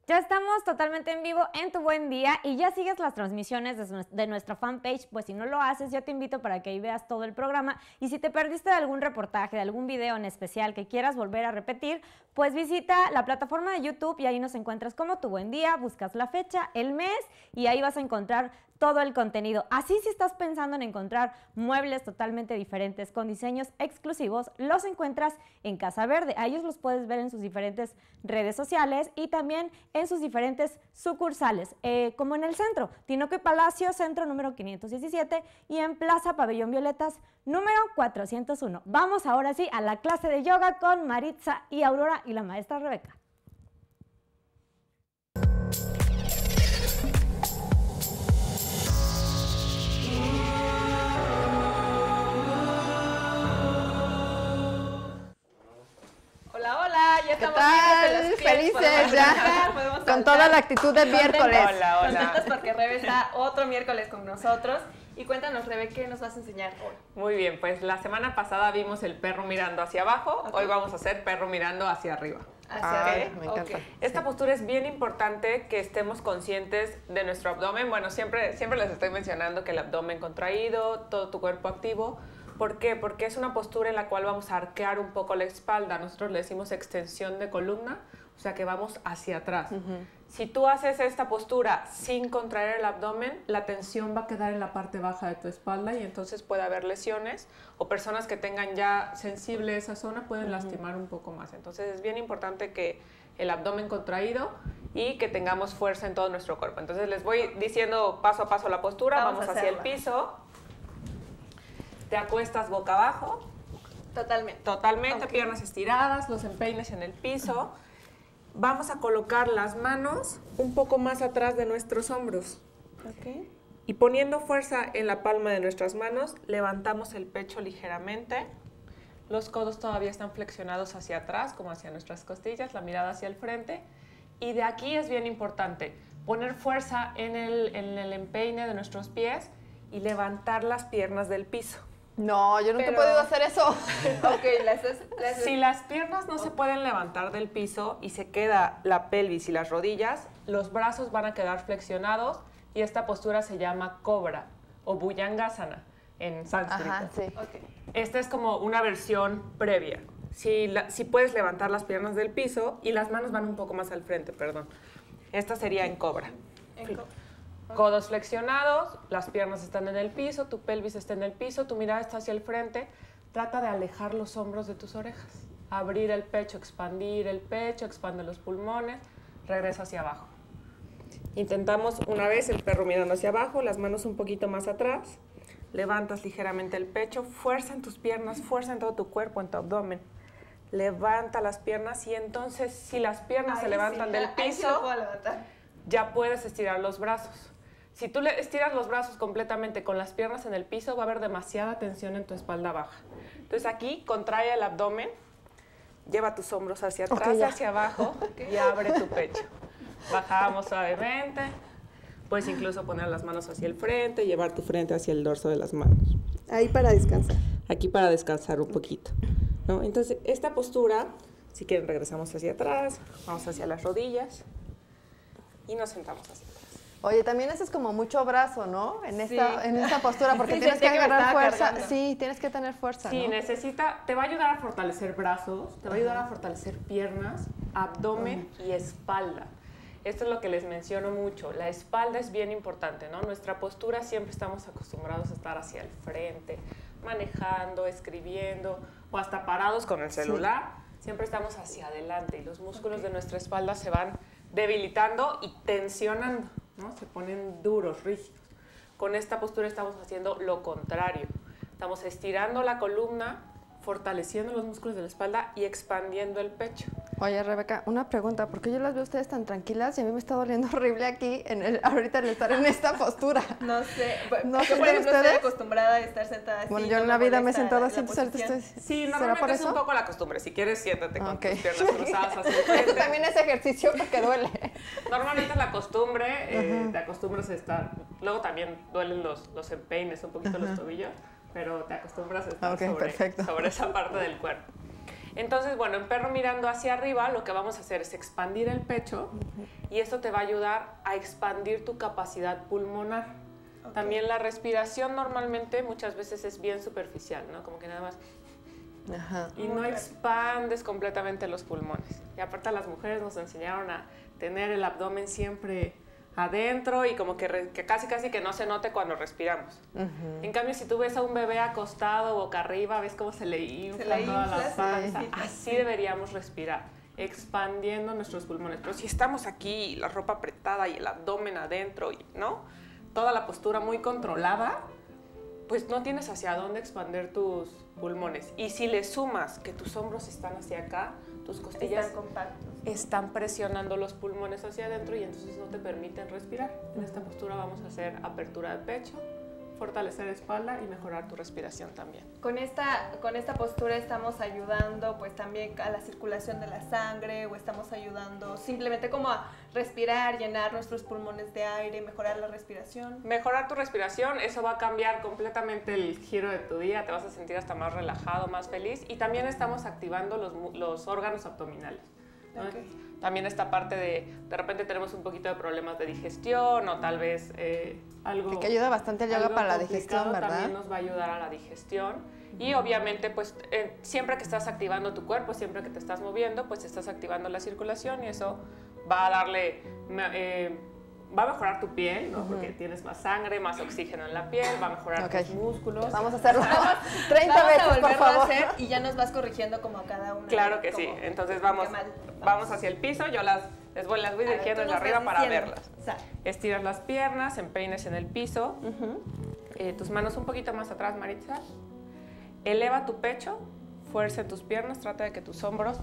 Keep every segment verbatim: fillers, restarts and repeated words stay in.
Ya estamos totalmente en vivo en Tu Buen Día y ya sigues las transmisiones de nuestra fanpage, pues si no lo haces, yo te invito para que ahí veas todo el programa y si te perdiste de algún reportaje, de algún video en especial que quieras volver a repetir, pues visita la plataforma de YouTube y ahí nos encuentras como Tu Buen Día, buscas la fecha, el mes y ahí vas a encontrar todo el contenido. Así si estás pensando en encontrar muebles totalmente diferentes con diseños exclusivos, los encuentras en Casa Verde. A ellos los puedes ver en sus diferentes redes sociales y también en sus diferentes sucursales, eh, como en el centro, Tinoco y Palacio, centro número quinientos diecisiete y en Plaza Pabellón Violetas, número cuatrocientos uno. Vamos ahora sí a la clase de yoga con Maritza y Aurora y la maestra Rebeca. Hola, hola, ya estamos bien, felices ya, con toda la actitud del miércoles. Hola, hola. Contentos porque Rebe está otro miércoles con nosotros. Y cuéntanos, Rebe, ¿qué nos vas a enseñar hoy? Muy bien, pues la semana pasada vimos el perro mirando hacia abajo, okay. Hoy vamos a hacer perro mirando hacia arriba. Hacia ¿Okay? arriba, me encanta. Okay. Esta postura es bien importante que estemos conscientes de nuestro abdomen. Bueno, siempre, siempre les estoy mencionando que el abdomen contraído, todo tu cuerpo activo. ¿Por qué? Porque es una postura en la cual vamos a arquear un poco la espalda. Nosotros le decimos extensión de columna, o sea que vamos hacia atrás. Uh-huh. Si tú haces esta postura sin contraer el abdomen, la tensión va a quedar en la parte baja de tu espalda y entonces puede haber lesiones o personas que tengan ya sensible esa zona pueden uh-huh. lastimar un poco más. Entonces es bien importante que el abdomen contraído y que tengamos fuerza en todo nuestro cuerpo. Entonces les voy diciendo paso a paso la postura, vamos, vamos hacia el piso. Te acuestas boca abajo. Totalmente. Totalmente, okay. Piernas estiradas, los empeines en el piso. Vamos a colocar las manos un poco más atrás de nuestros hombros. Okay. Y poniendo fuerza en la palma de nuestras manos, levantamos el pecho ligeramente. Los codos todavía están flexionados hacia atrás, como hacia nuestras costillas, la mirada hacia el frente. Y de aquí es bien importante poner fuerza en el, en el empeine de nuestros pies y levantar las piernas del piso. No, yo nunca Pero... he podido hacer eso. Ok, las, las... Si las piernas no se pueden levantar del piso y se queda la pelvis y las rodillas, los brazos van a quedar flexionados y esta postura se llama cobra o bhujangasana en sánscrito. Ajá, sí. Okay. Esta es como una versión previa. Si, la, si puedes levantar las piernas del piso y las manos van un poco más al frente, perdón. Esta sería en cobra. En cobra. Codos flexionados, las piernas están en el piso, tu pelvis está en el piso, tu mirada está hacia el frente. Trata de alejar los hombros de tus orejas. Abrir el pecho, expandir el pecho, expande los pulmones, regresa hacia abajo. Intentamos una vez el perro mirando hacia abajo, las manos un poquito más atrás. Levantas ligeramente el pecho, fuerza en tus piernas, fuerza en todo tu cuerpo, en tu abdomen. Levanta las piernas y entonces si las piernas ahí se levantan sí, del ahí piso, sí lo puedo levantar. Ya puedes estirar los brazos. Si tú le estiras los brazos completamente con las piernas en el piso, va a haber demasiada tensión en tu espalda baja. Entonces aquí contrae el abdomen, lleva tus hombros hacia atrás, okay, hacia abajo okay. y abre tu pecho. Bajamos suavemente. Puedes incluso poner las manos hacia el frente y llevar tu frente hacia el dorso de las manos. Ahí para descansar. Aquí para descansar un poquito, ¿no? Entonces esta postura, si quieren regresamos hacia atrás, vamos hacia las rodillas y nos sentamos hacia atrás. Oye, también haces como mucho brazo, ¿no? En esta, sí. en esta postura, porque sí, tienes que agarrar que fuerza. cargando. Sí, tienes que tener fuerza, Sí, ¿no? necesita, te va a ayudar a fortalecer brazos, te va a ayudar a fortalecer piernas, abdomen uh-huh. y espalda. Esto es lo que les menciono mucho. La espalda es bien importante, ¿no? Nuestra postura siempre estamos acostumbrados a estar hacia el frente, manejando, escribiendo o hasta parados con el celular. Sí. Siempre estamos hacia adelante y los músculos okay. de nuestra espalda se van debilitando y tensionando, ¿no? Se ponen duros, rígidos. Con esta postura estamos haciendo lo contrario. Estamos estirando la columna, fortaleciendo los músculos de la espalda y expandiendo el pecho. Oye, Rebeca, una pregunta, ¿por qué yo las veo a ustedes tan tranquilas y a mí me está doliendo horrible aquí, en el, ahorita el estar en esta postura? No sé, no yo sé, por ejemplo ¿ustedes? estoy acostumbrada a estar sentada así. Bueno, yo no en la vida me he molesta sentado la- así, la entonces ahorita posición. estoy... Sí, ¿Será normalmente por es eso? un poco la costumbre. Si quieres, siéntate con Okay. tus piernas cruzadas hacia el frente. También es ejercicio porque duele. Normalmente es la costumbre, eh, uh-huh. te acostumbras a estar... Luego también duelen los, los empeines, un poquito uh-huh. los tobillos, pero te acostumbras a estar Okay, sobre, perfecto. sobre esa parte del cuerpo. Entonces, bueno, en perro mirando hacia arriba, lo que vamos a hacer es expandir el pecho uh-huh. y eso te va a ayudar a expandir tu capacidad pulmonar. Okay. También la respiración normalmente muchas veces es bien superficial, ¿no? Como que nada más... Ajá. Y no expandes completamente los pulmones. Y aparte las mujeres nos enseñaron a tener el abdomen siempre adentro y como que, re, que casi casi que no se note cuando respiramos. Uh-huh. En cambio, si tú ves a un bebé acostado boca arriba, ves cómo se le infla, se le infla toda la panza. Sí. Así deberíamos respirar, expandiendo nuestros pulmones. Pero si estamos aquí, la ropa apretada y el abdomen adentro, y, ¿no? Toda la postura muy controlada, pues no tienes hacia dónde expandir tus pulmones. Y si le sumas que tus hombros están hacia acá, tus costillas están compactos, están presionando los pulmones hacia adentro y entonces no te permiten respirar. En esta postura vamos a hacer apertura de pecho, fortalecer espalda y mejorar tu respiración también. Con esta, con esta postura estamos ayudando pues también a la circulación de la sangre o estamos ayudando simplemente como a respirar, llenar nuestros pulmones de aire, mejorar la respiración. Mejorar tu respiración, eso va a cambiar completamente el giro de tu día, te vas a sentir hasta más relajado, más feliz y también estamos activando los, los órganos abdominales. ¿no? Okay. También esta parte de, de repente tenemos un poquito de problemas de digestión o tal vez eh, algo... Que ayuda bastante el yoga para la digestión, ¿verdad? También nos va a ayudar a la digestión. Uh-huh. Y obviamente, pues, eh, siempre que estás activando tu cuerpo, siempre que te estás moviendo, pues estás activando la circulación y eso va a darle... Eh, va a mejorar tu piel, ¿no? Uh-huh. Porque tienes más sangre, más oxígeno en la piel, va a mejorar okay. tus músculos. Vamos a hacerlo treinta vamos veces, a por favor. A hacer y ya nos vas corrigiendo como a cada una. Claro que como, sí. Entonces vamos, vamos. vamos hacia el piso. Yo las, les voy, las voy dirigiendo desde arriba para verlas. Sal. Estiras las piernas, empeines en el piso. Uh-huh. eh, tus manos un poquito más atrás, Maritza. Eleva tu pecho. Fuerza en tus piernas, trata de que tus hombros,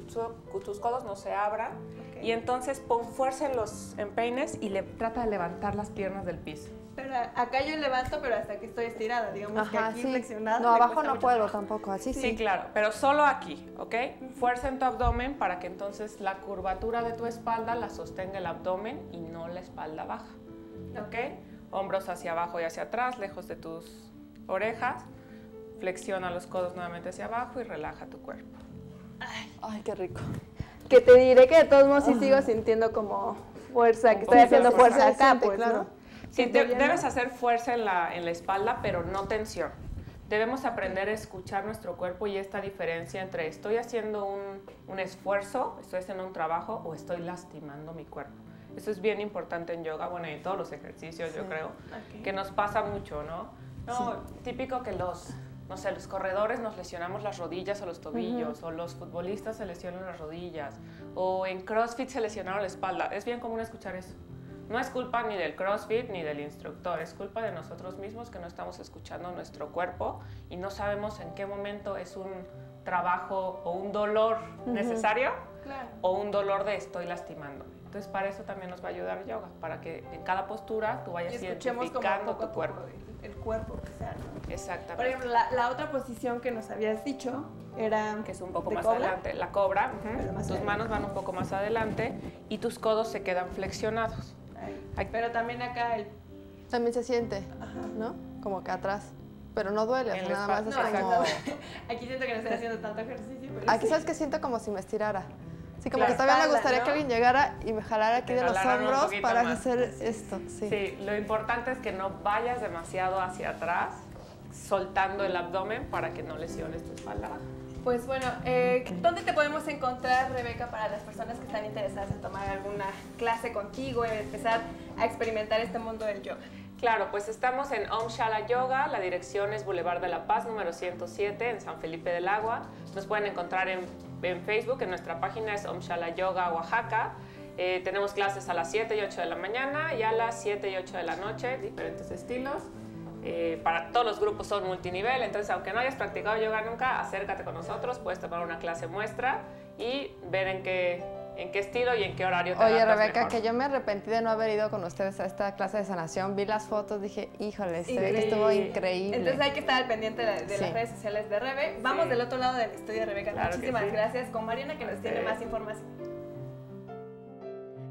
tus codos no se abran. Okay. Y entonces pon fuerza en los empeines y le, trata de levantar las piernas del piso. Pero acá yo levanto, pero hasta que estoy estirada, digamos. Ajá, que aquí sí. flexionada. No, abajo no puedo trabajo. Tampoco, así sí. Sí, claro, pero solo aquí, ¿ok? Uh-huh. Fuerza en tu abdomen para que entonces la curvatura de tu espalda la sostenga el abdomen y no la espalda baja, ¿ok? Hombros hacia abajo y hacia atrás, lejos de tus orejas. Flexiona los codos nuevamente hacia abajo y relaja tu cuerpo. Ay, Ay qué rico. Que te diré que de todos modos sí sigo sintiendo como fuerza, que estoy haciendo fuerza, fuerza acá, siente, pues, claro. ¿no? Sí, te, debes hacer fuerza en la, en la espalda, pero no tensión. Debemos aprender a escuchar nuestro cuerpo y esta diferencia entre estoy haciendo un, un esfuerzo, estoy haciendo un trabajo o estoy lastimando mi cuerpo. Eso es bien importante en yoga, bueno, y en todos los ejercicios, sí. yo creo, okay. que nos pasa mucho, ¿no? No, sí. típico que los... No sé, los corredores nos lesionamos las rodillas o los tobillos, uh-huh. o los futbolistas se lesionan las rodillas, o en CrossFit se lesionaron la espalda. Es bien común escuchar eso. No es culpa ni del CrossFit ni del instructor, es culpa de nosotros mismos que no estamos escuchando nuestro cuerpo y no sabemos en qué momento es un trabajo o un dolor uh-huh. necesario claro. o un dolor de estoy lastimándome. Entonces, para eso también nos va a ayudar yoga, para que en cada postura tú vayas identificando tu cuerpo. El, el cuerpo, o sea, ¿no? Exactamente. Por ejemplo, la, la otra posición que nos habías dicho era... Que es un poco de más cobra. adelante. La cobra, uh-huh. Pero más tus adelante. manos van un poco más adelante y tus codos se quedan flexionados. Ay, Ay. Pero también acá el... También se siente, Ajá. ¿no? Como que atrás. Pero no duele, en nada más es no, como... No. Aquí siento que no estoy haciendo tanto ejercicio. Pero aquí sí. sabes que siento como si me estirara. Sí, como la que todavía espalda, me gustaría ¿no? que alguien llegara y me jalara aquí Te de los hombros para más. hacer esto. Sí. sí, lo importante es que no vayas demasiado hacia atrás, soltando el abdomen para que no lesiones tu espalda baja. Pues bueno, eh, ¿dónde te podemos encontrar, Rebeca, para las personas que están interesadas en tomar alguna clase contigo y empezar a experimentar este mundo del yoga? Claro, pues estamos en Om Shala Yoga, la dirección es Boulevard de la Paz, número ciento siete, en San Felipe del Agua. Nos pueden encontrar en, en Facebook, en nuestra página es Om Shala Yoga Oaxaca. Eh, tenemos clases a las siete y ocho de la mañana y a las siete y ocho de la noche, diferentes estilos. Eh, para todos los grupos son multinivel, entonces aunque no hayas practicado yoga nunca, acércate con nosotros, puedes tomar una clase muestra y ver en qué, en qué estilo y en qué horario te Oye, adaptas Rebeca, mejor. que yo me arrepentí de no haber ido con ustedes a esta clase de sanación, vi las fotos, dije, híjole, se ve que estuvo increíble. Entonces hay que estar al pendiente de, de sí. las redes sociales de Rebe. Vamos sí. del otro lado del estudio, Rebeca. Claro Muchísimas sí. gracias. Con Mariana que nos tiene más información.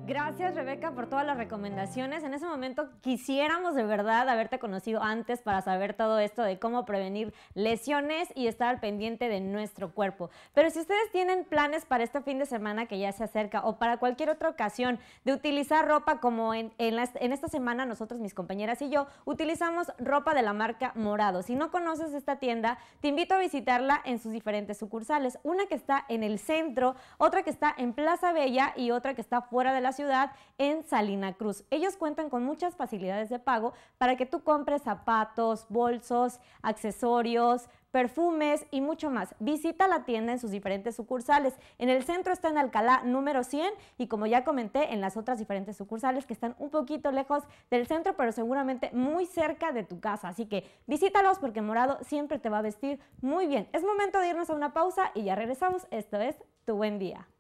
Gracias, Rebeca, por todas las recomendaciones. En ese momento quisiéramos de verdad haberte conocido antes para saber todo esto de cómo prevenir lesiones y estar al pendiente de nuestro cuerpo. Pero si ustedes tienen planes para este fin de semana que ya se acerca o para cualquier otra ocasión de utilizar ropa como en, en, la, en esta semana nosotros, mis compañeras y yo, utilizamos ropa de la marca Morado. Si no conoces esta tienda, te invito a visitarla en sus diferentes sucursales. Una que está en el centro, otra que está en Plaza Bella y otra que está fuera de la ciudad en Salina Cruz. Ellos cuentan con muchas facilidades de pago para que tú compres zapatos, bolsos, accesorios, perfumes y mucho más. Visita la tienda en sus diferentes sucursales. En el centro está en Alcalá número cien y como ya comenté, en las otras diferentes sucursales que están un poquito lejos del centro, pero seguramente muy cerca de tu casa. Así que visítalos porque Morado siempre te va a vestir muy bien. Es momento de irnos a una pausa y ya regresamos. Esto es Tu Buen Día.